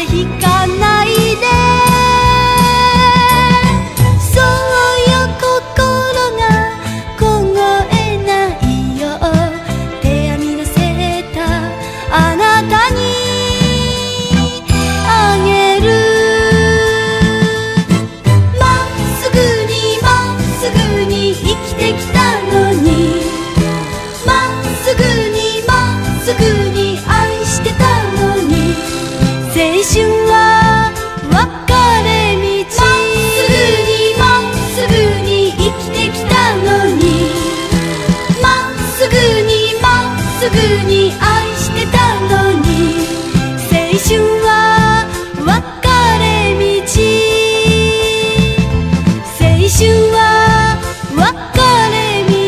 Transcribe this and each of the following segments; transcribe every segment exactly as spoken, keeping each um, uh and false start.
邪ひかないで。そうよ心が凍えないよ。手編みのセーターあなたにあげる。まっすぐにまっすぐに生きてきたのに、まっすぐにまっすぐに愛してたのに、青春は分かれ道。まっすぐにまっすぐに生きてきたのに、まっすぐにまっすぐに愛してたのに、青春は分かれ道。青春は分かれ道。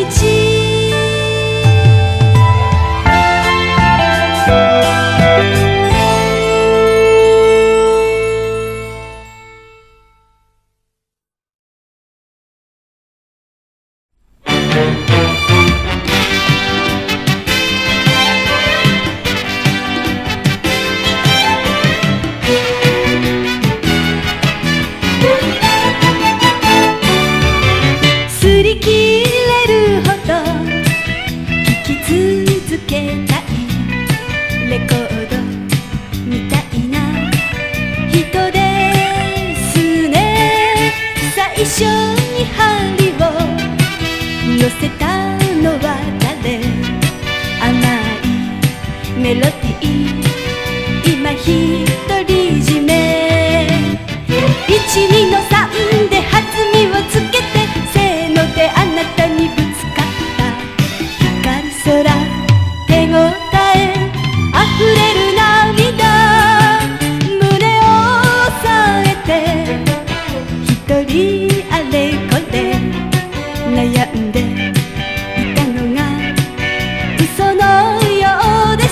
擦り切れるほど聴き続けたいレコードみたいな人ですね。最初に針を乗せたのは誰？甘いメロディー今独り占め。いちにのさんで弾みをつけて、せーのであなたにぶつかった。光る空手応えあふれる涙、胸を押さえて一人あれこれ悩んでいたのが嘘のようです。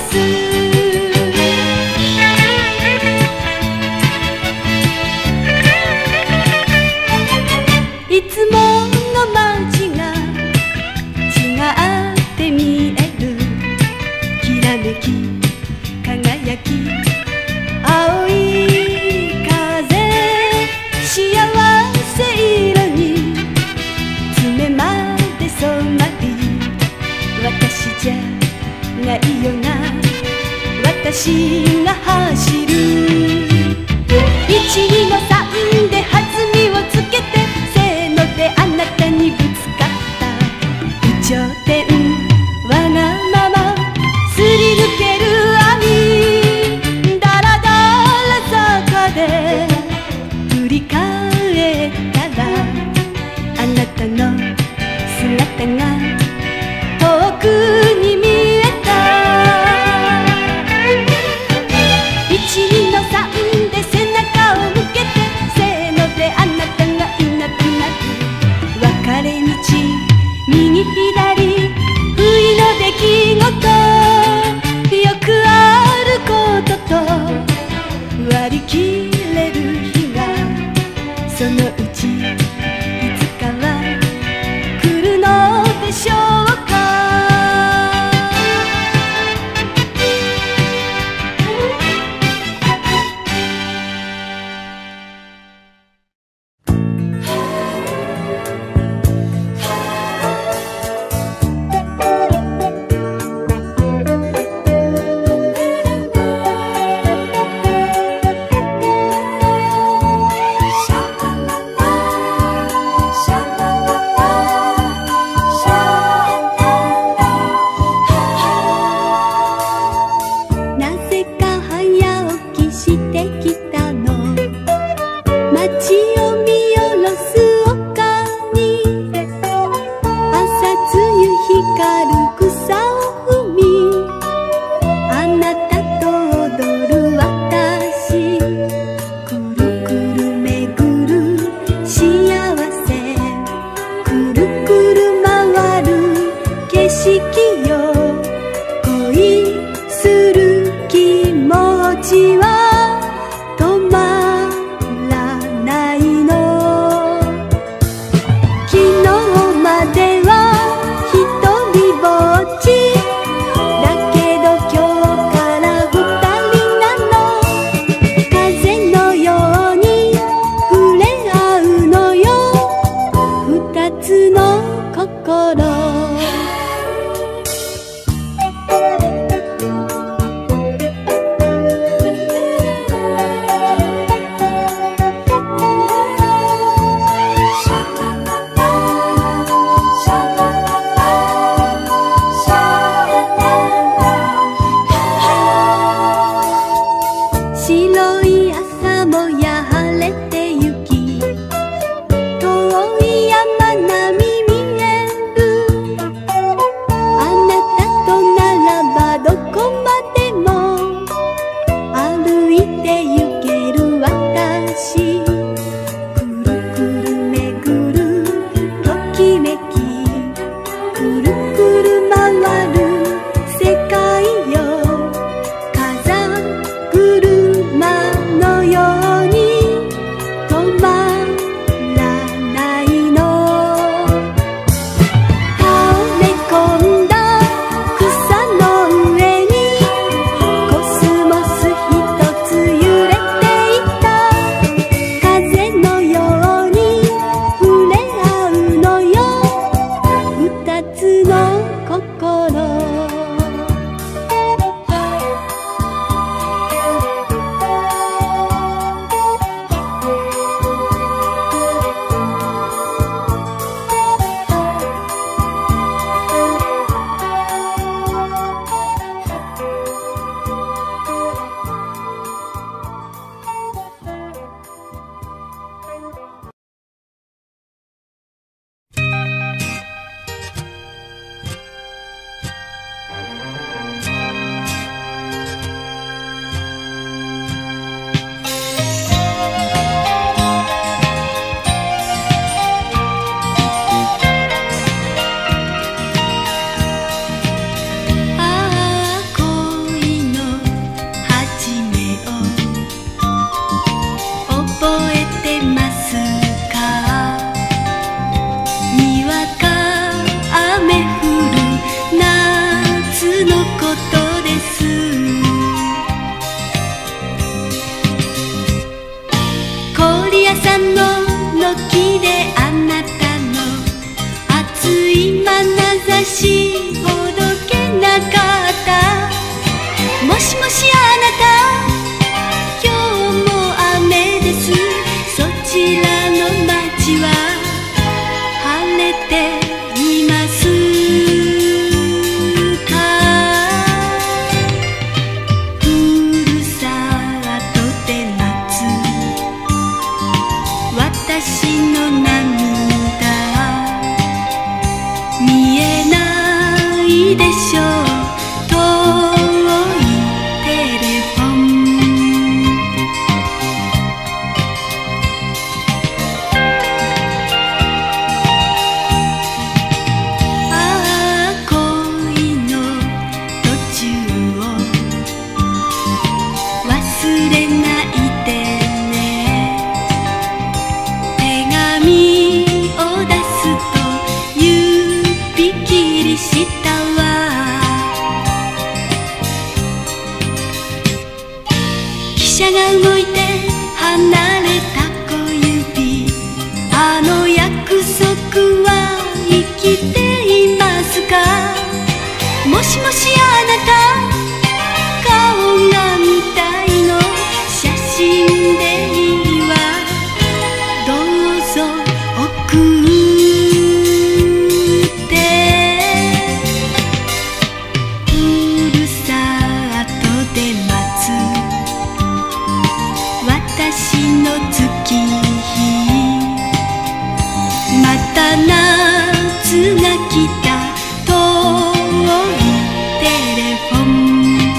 いつもの街が違って見える。きらめき輝き青い風、幸せ色に爪まで染まり、私じゃないよな私が走る。いちにのさんで弾みをつけて、せーのであなたにぶつかった。有頂天わがまますり抜ける網、だらだら坂で振り返ったら、あなたの姿が遠くに見えた。いちにのさんで背中を向けて、 ことです。氷屋さんの軒であなたの熱い眼差しほどけなかった。もしもしあなた、今日も雨です。そちらの街は晴れていますか。ふるさとで待つ私の涙、見えないでしょう遠いテレフォン。ああ恋の途中を忘れないでね。手紙を出すと指切りしたわ。汽車が動いて離れた小指、あの約束は生きていますか。もしもしあなた、顔が見たいの、写真でいいわ。どうぞ送ってふるさとで待つ私の月日。また夏が来た遠いテレフォン。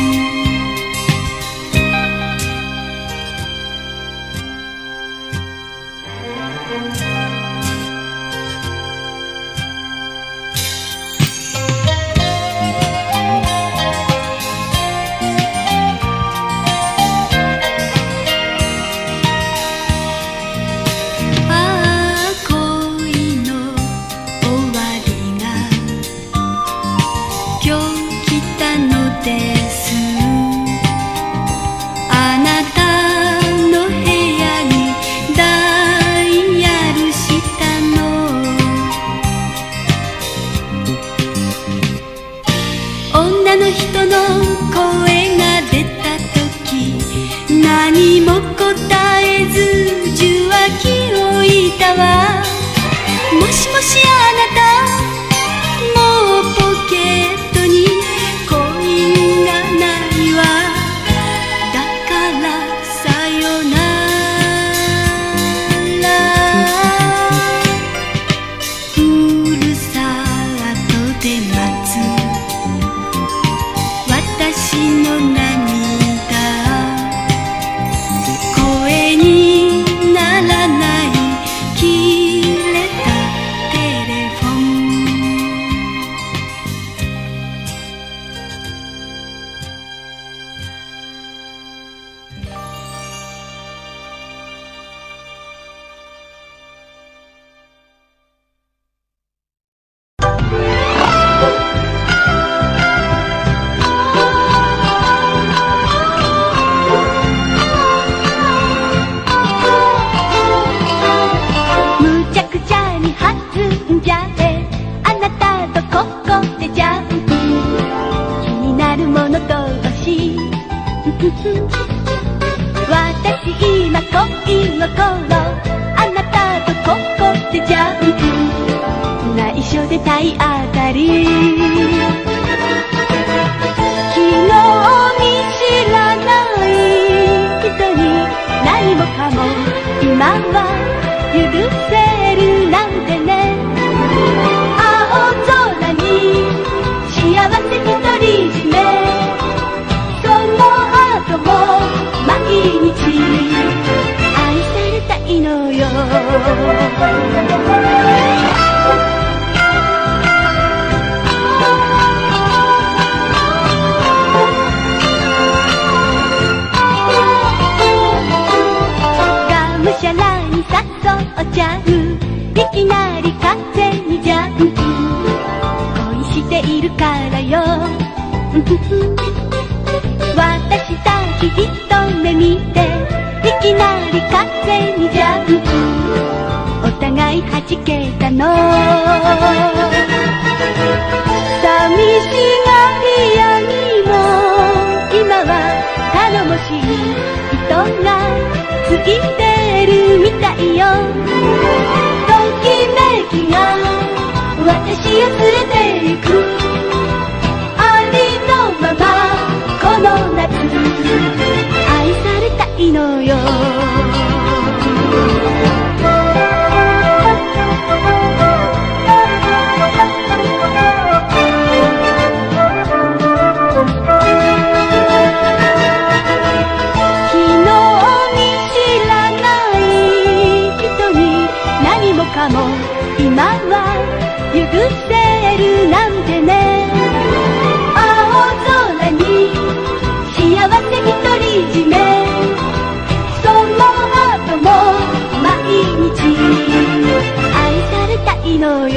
ああ恋の終わりが今日来たのです。あなたの部屋にダイヤルしたの。女の人の声が出た時、何も答えず受話器を置いたわ。もしもしあなた、もうポケットにコインがないわ。だからさよなら。ふるさとで待つ私の涙、声にならない切れたテレフォン。むちゃくちゃに弾んじゃえ、あなたとここでジャンプ。気になるもの同士私今恋の頃、あなたとここでジャンプ。内緒で体当たり、昨日見知らない人に何もかも今は許せるなんてね。青空に幸せ独り占め、その後も毎日愛されたいのよ。 私たち一目見ていきなり風にジャンプ、お互い弾けたの。寂しがり屋にも今は頼もしい人がついてるみたいよ。ときめきが私を連れて行く、ありのままこの夏愛されたいのよ。昨日に知らない人に何もかも今は許せるなんてね。青空に幸せ独り占め、その後も毎日愛されたいのよ。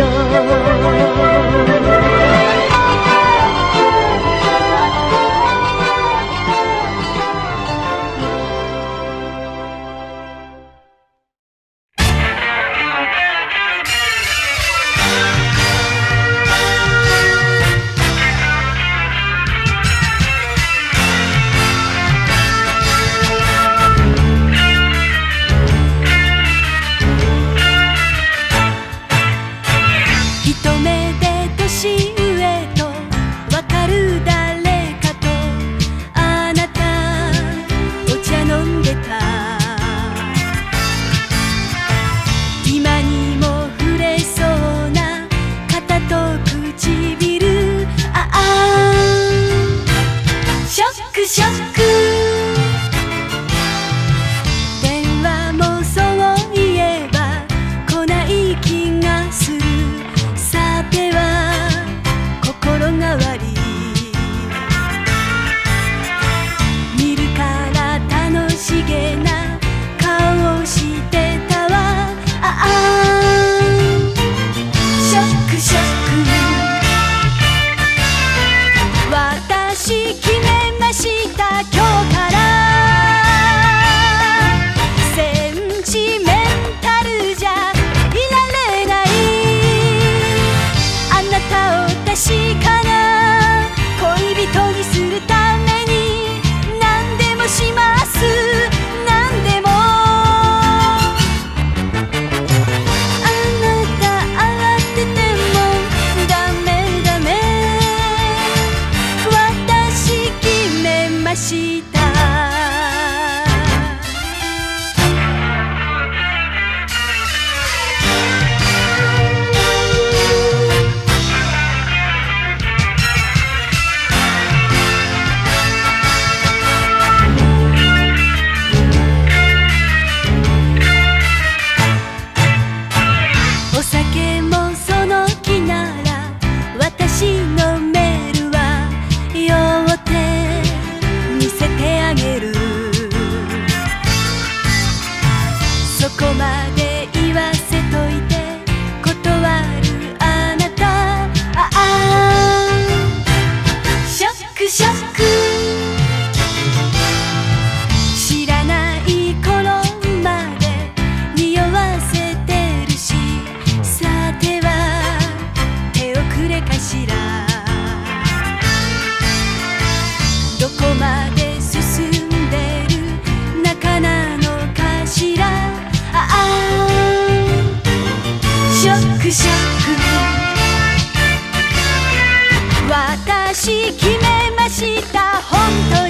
私決めました、本当に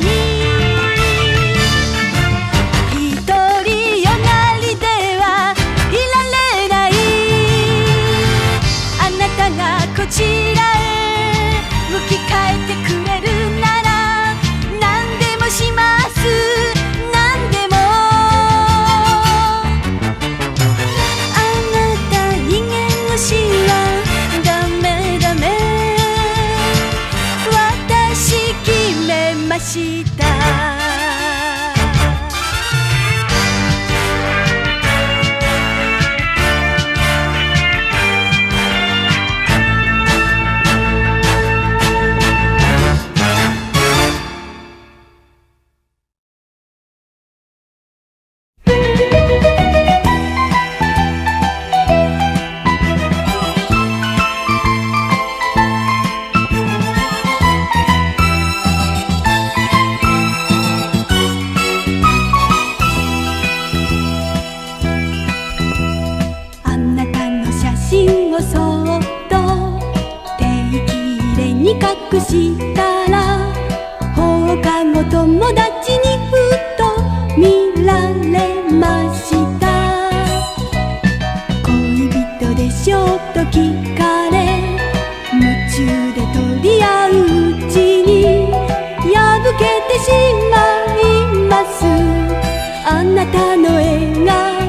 一人よがりではいられない。あなたがこちらへ向き返ってくれるなら何でもします、何でも。あなた人間の死はダメダメ、私決めました。 友達にふと見られました。恋人でしょうと聞かれ、夢中で取り合ううちに破けてしまいます、あなたの笑顔。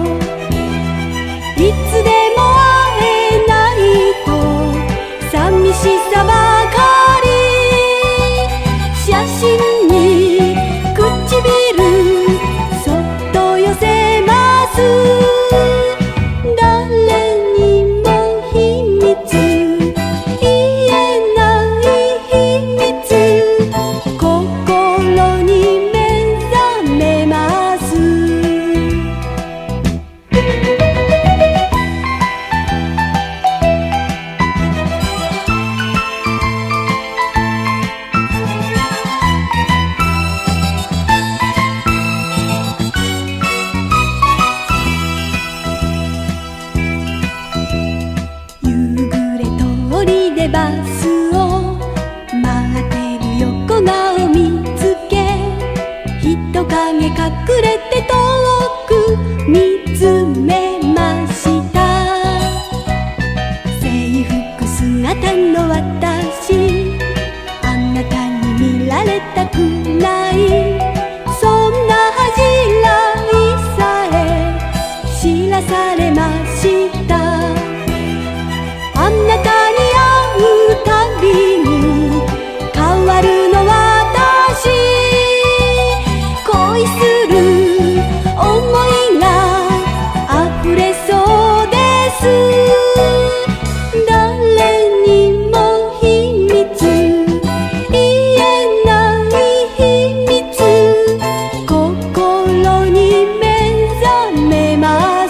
いつでも会えないと寂しさばかり、写真に唇そっと寄せます。誰にも秘密言えない秘密、心に目覚めます。バスを待ってる横顔見つけ、人影隠れて遠く見つめました。制服姿の私、あなたに見られたくない、そんな恥じらいさえ知らされました。あなたにたびに変わるの私、恋する想いが溢れそうです。誰にも秘密言えない秘密、心に目覚めます。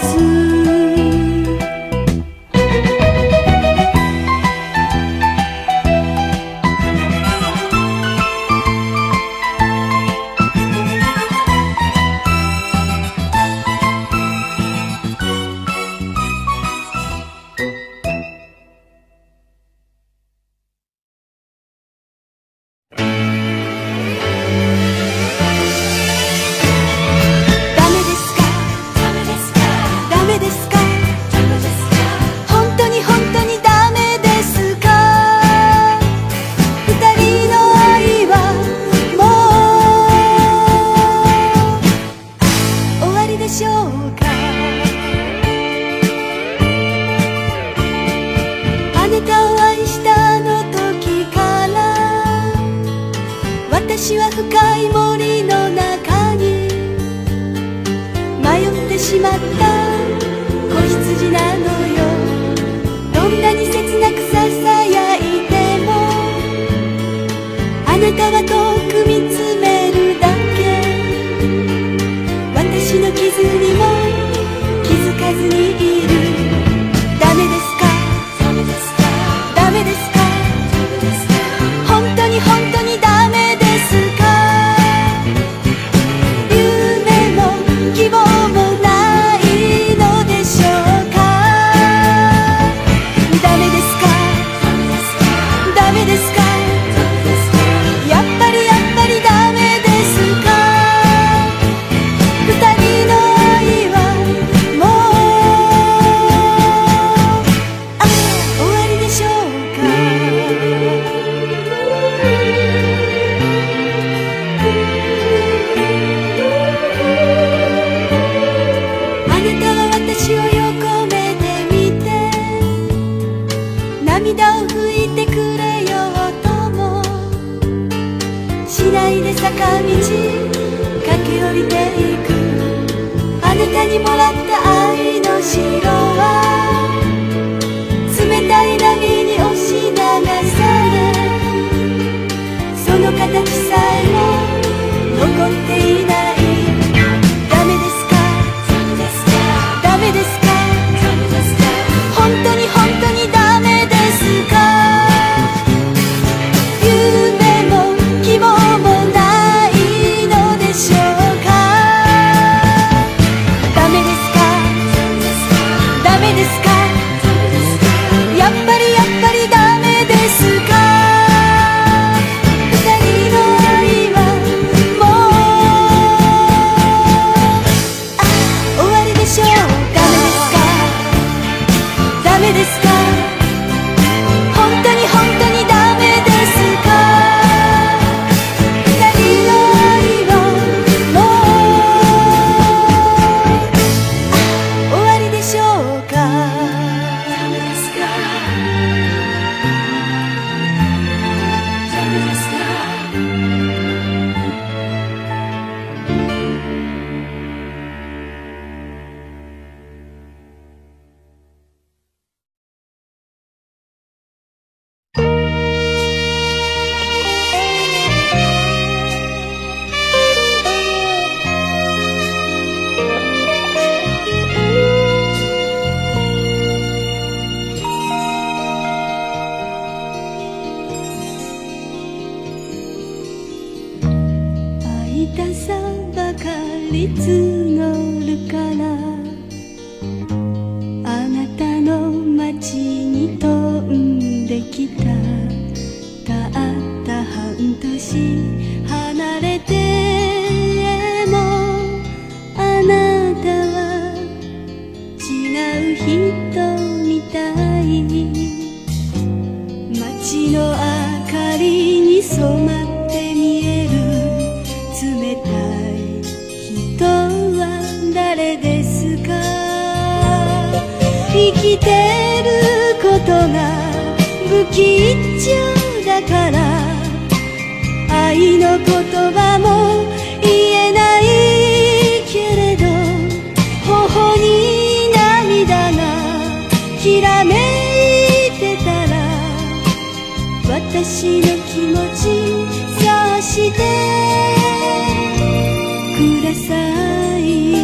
私は深い森の中に迷ってしまった子羊なのよ。どんなに切なくささやいても、あなたは遠く見つめるだけ。私の傷にも気づかずにいる。ダメですか？ダメですか？ダメですか？本当に本当にダメですか？夢も希望もないのでしょうか？ダメですか？ダメですか？やっぱりやっぱりダメですか？二人の愛はもうああ終わりでしょうか？あなたは私を横目で見て、涙を拭いてくれようともしないで坂道駆け下りていく。あなたにもらった愛の城は冷たい波に押し流され、その形さえも残っていない。ダメですか？ダメですか？本当に本当にダメですか？夢も希望もないのでしょうか？ダメですか？ダメですか？やっぱりやっぱりダメですか？二人の愛はも痛さばかり募るからあなたの街に飛んできたたった半年離れてもあなたは違う人みたい街の明かりに染まって見える冷たい人は誰ですか生きてることが不吉祥だから愛の言葉も言えないけれど頬に涙がきらめいてたら私の気持ち察してください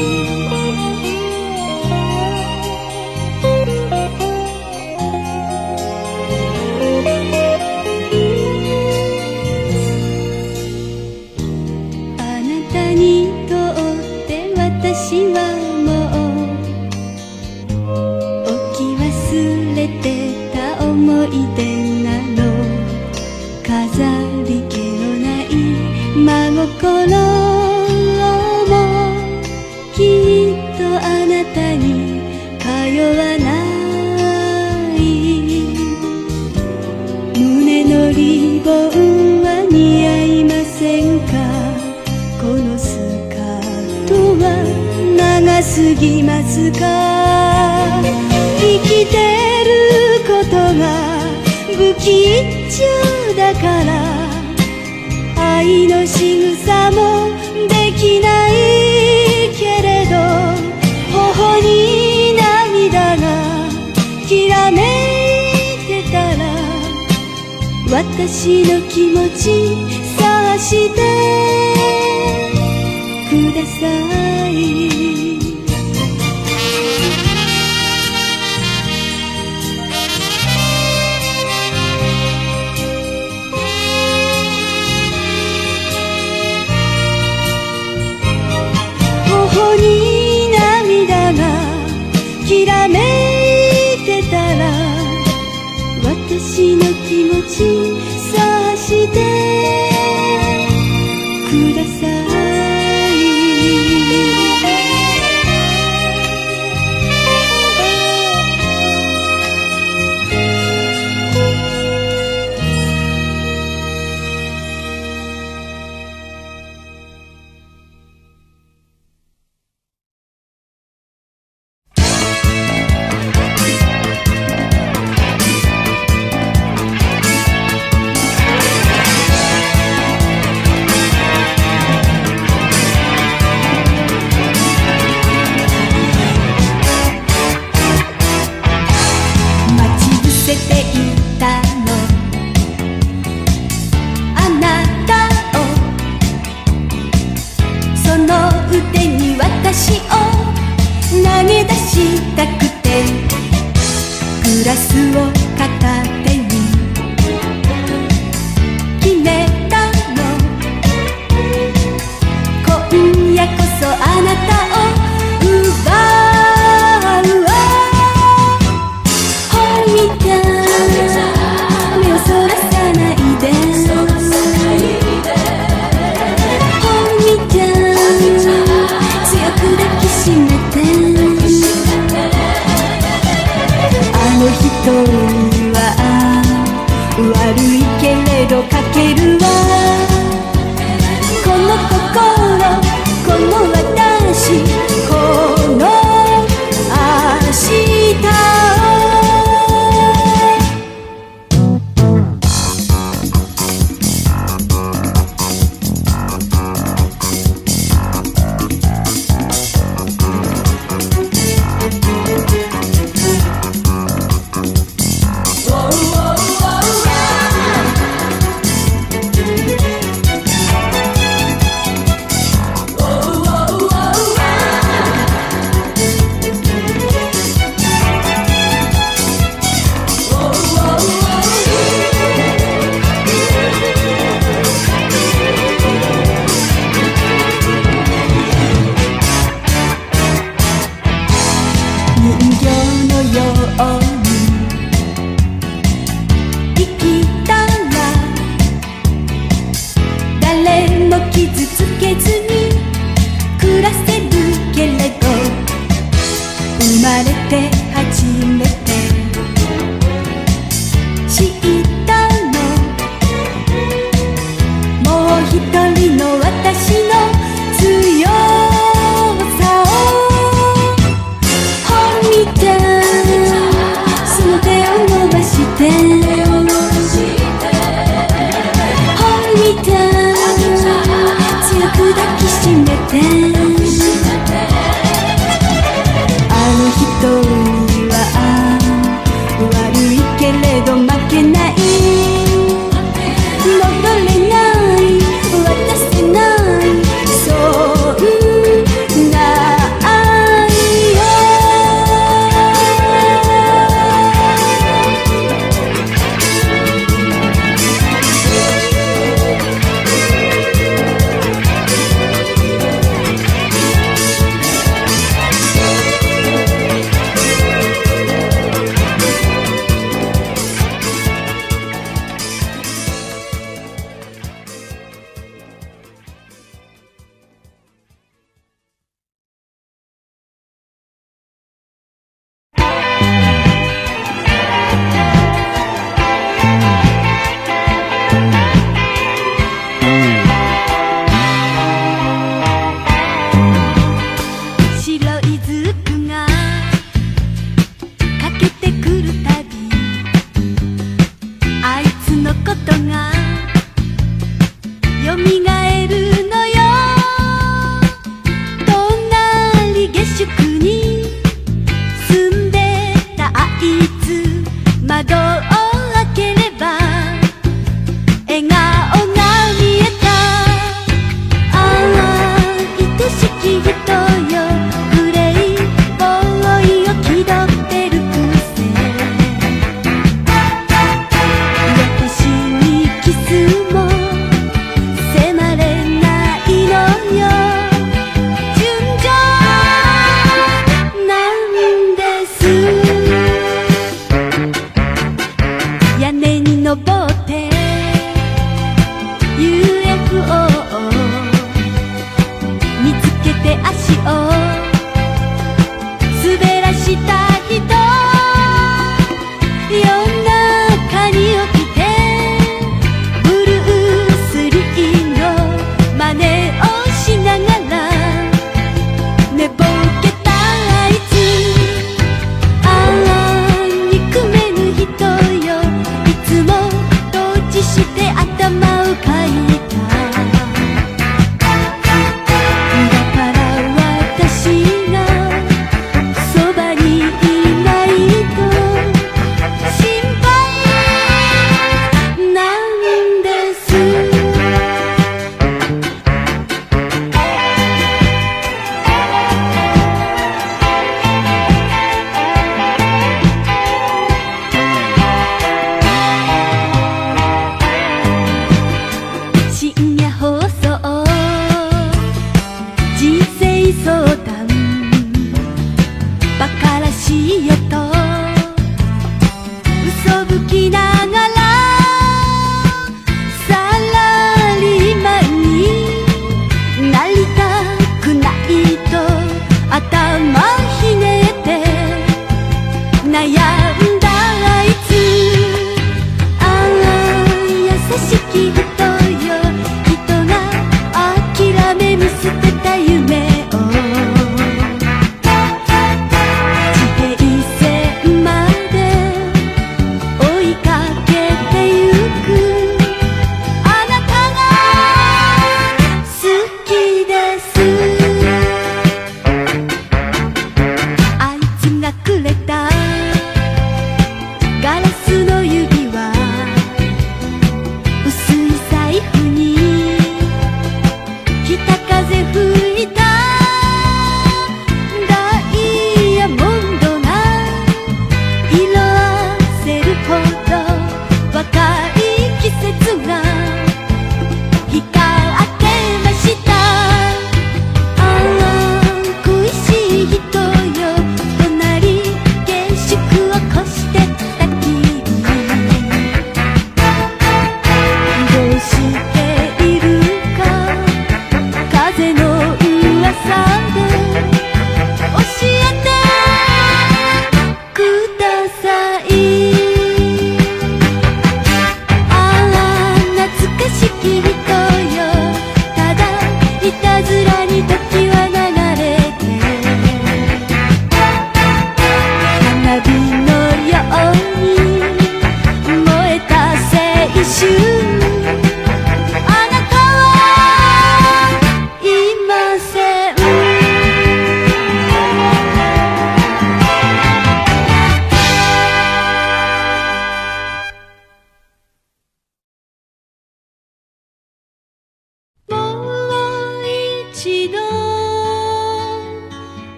あなたにとって私はもう置き忘れてた思い出なの飾り気のない真心もきっとあなたに通わない胸のリボンは似合いませんかこのスカートは長すぎますか生きてることが不吉祥だから愛の仕草もできないけれど頬に涙がきらめいてたら私の気持ち察してください頬に涙がきらめいてたら私の気持ち察してください 「 も傷つけずに暮らせるけれど、生まれて初めて知ったの、もう一人の私の強さを。ほみちゃん、その手を伸ばしてほみちゃん、強く抱きしめて。あの人には悪いけれど負けない、戻れない、渡せない、そんな愛よ。風吹いた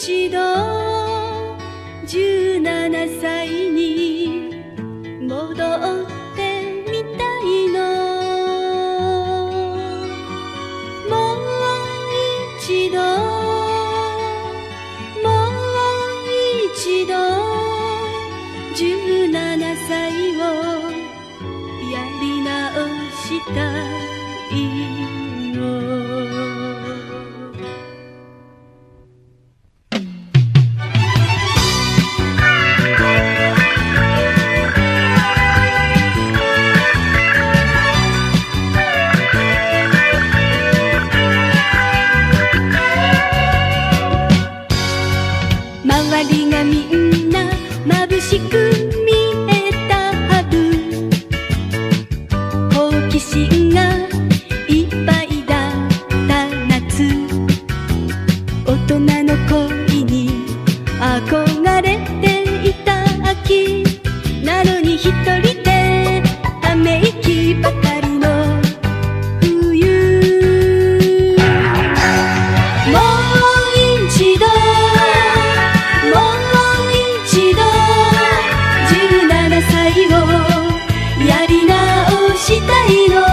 一度じゅうななさいに戻ってみたいの。もう一度もう一度じゅうななさいをやり直したいの。周りがみんな眩しく見えたはず。好奇心がいっぱいだった夏。大人の恋に憧れていた秋なのに一人でため息ばかりの冬。もう一度やり直したいの。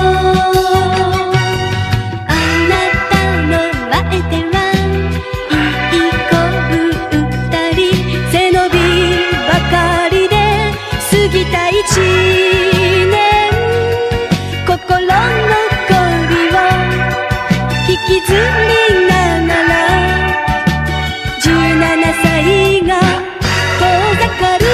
あなたの前ではいい子二人背伸びばかりで過ぎた一年。心の恋を引きずりながらじゅうななさいが遠ざかる。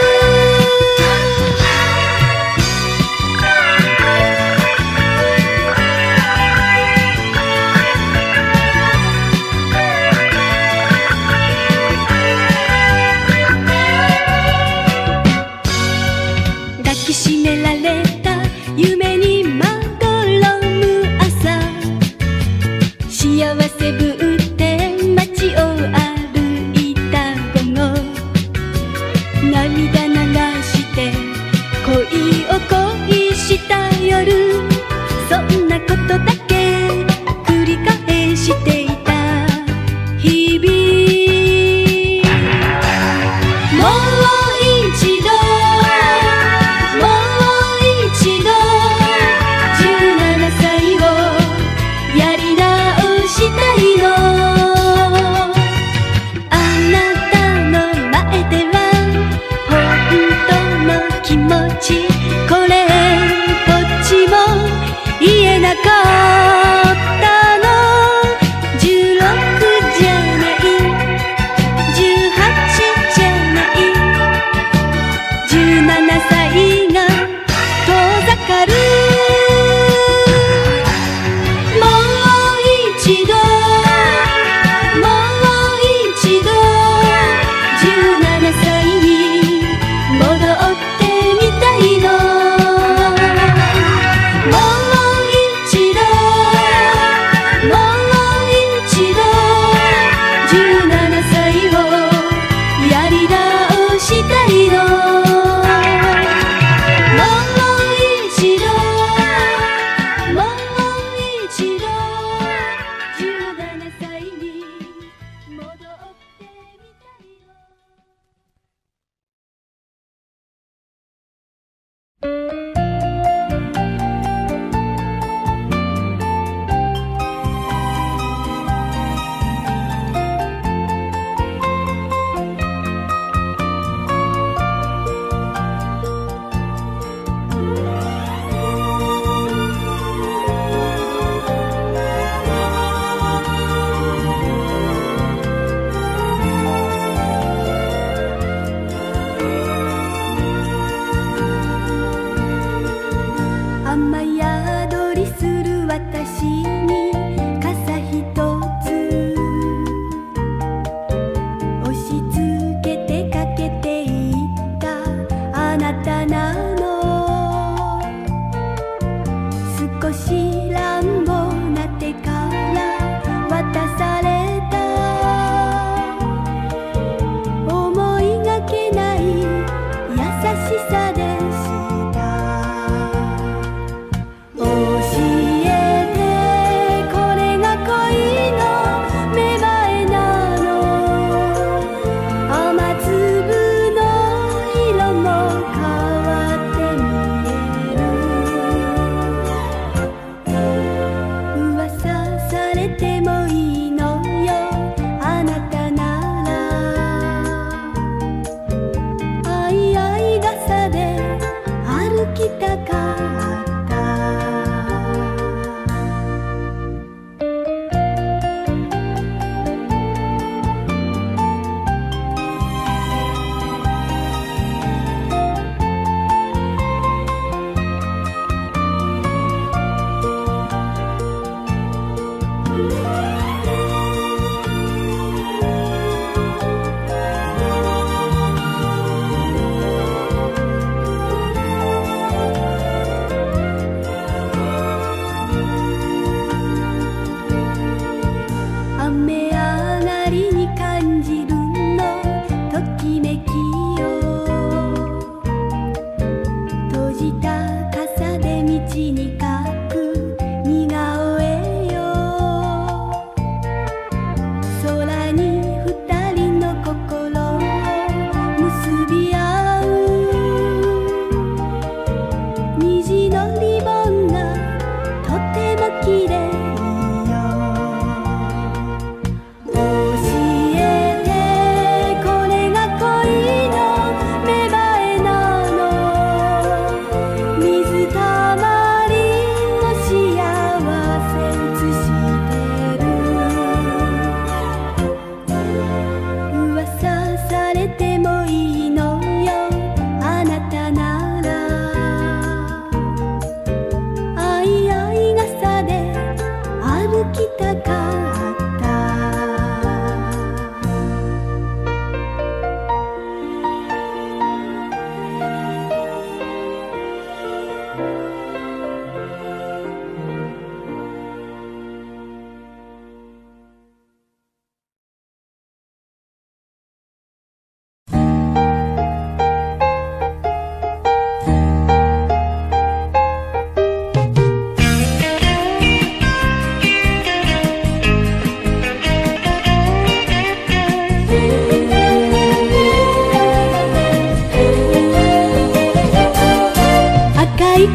抱きしめられた夢にまどろむ朝。幸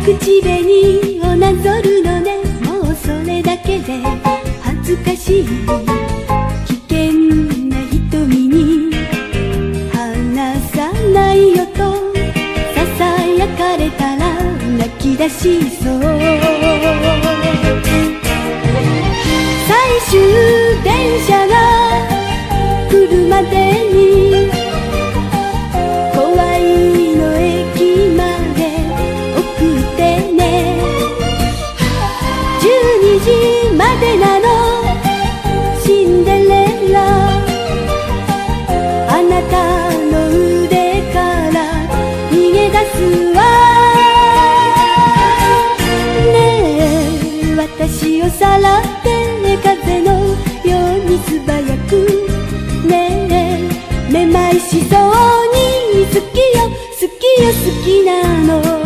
口紅をなぞるのね。もうそれだけで恥ずかしい。危険な瞳に離さないよとささやかれたら泣き出しそう。最終電車が来るまでに怖いの駅まで送ってね。じゅうにじまでなのシンデレラ、あなたの腕から逃げ出すわ。ねえ私をさらって風のように素早く。ねえめまいしそうに好きよ好きよ好きなの。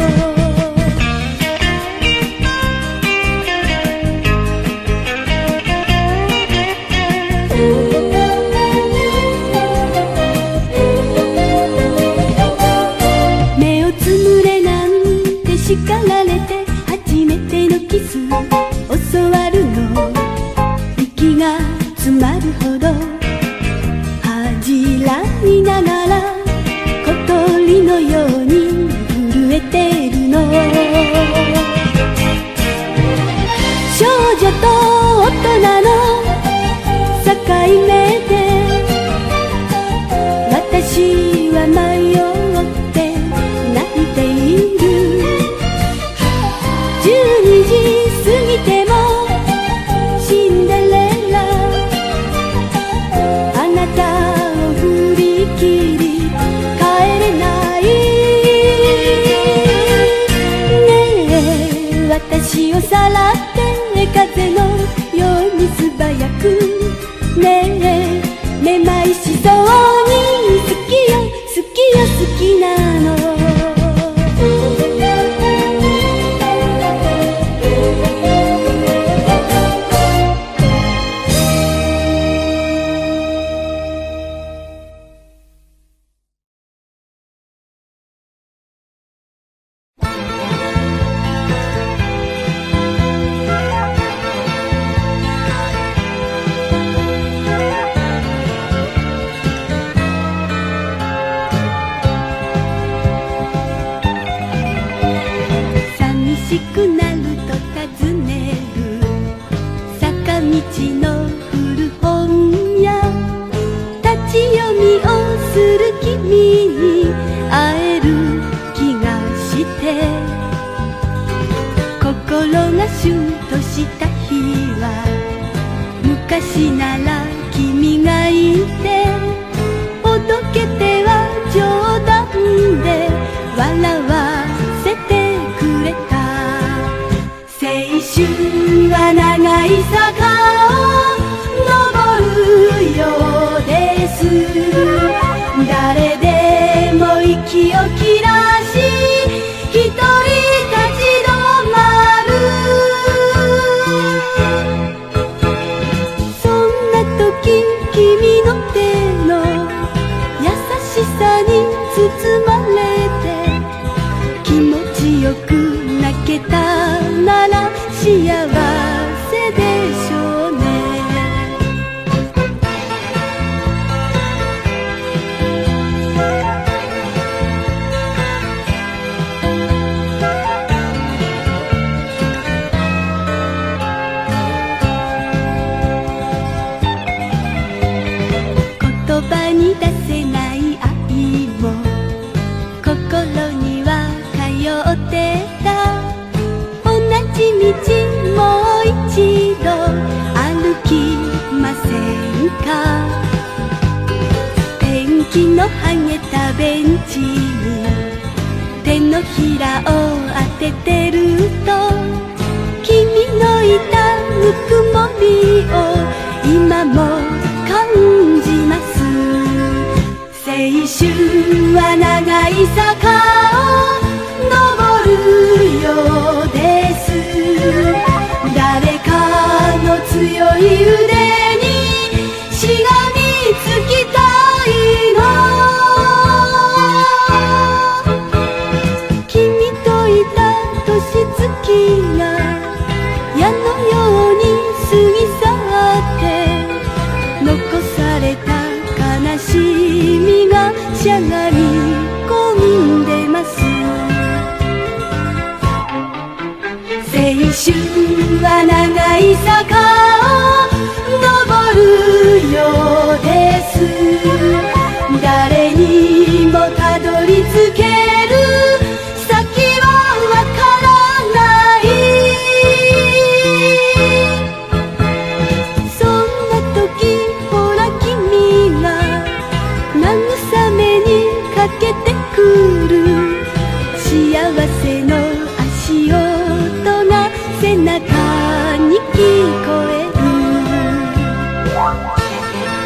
目をつむれなんて叱られて初めてのキス教わるの。息が詰まるほど恥じらいながら小鳥のように震えてるの。少女と大人の境目で私は迷って泣いている。じゅうにじ過ぎてもシンデレラ、あなたを振り切り帰れない。ねえ私をさらって風のように素早く。ねえめまいしそうに好きよ好きよ好きなの。寂しくなると尋ねる坂道の古本屋。立ち読みをする君に会える気がして、心がシュンとした日は昔なら君がいてほどけては冗談で笑わせてくれた。青春は長い坂を登るようです。誰でも息を切らし一人立ち止まる。そんな時君の手の優しさに包まれて気持ちよく泣けたなら幸せでしょうね。言葉に出せない愛も心には通ってた。同じ道もう一度歩きませんか。ペンキの剥げたベンチに手のひらを当ててると君のいたぬくもりを今も感じます。青春は長い坂を登るようです。誰かの強い腕にしがみつきたいの。君といた年しゃがみ込んでます。青春は長い坂を登るようです。誰にもたどり着ける先はわからない。そんな時ほら君が慰めにかけてくる。幸せの足音が背中に聞こえる。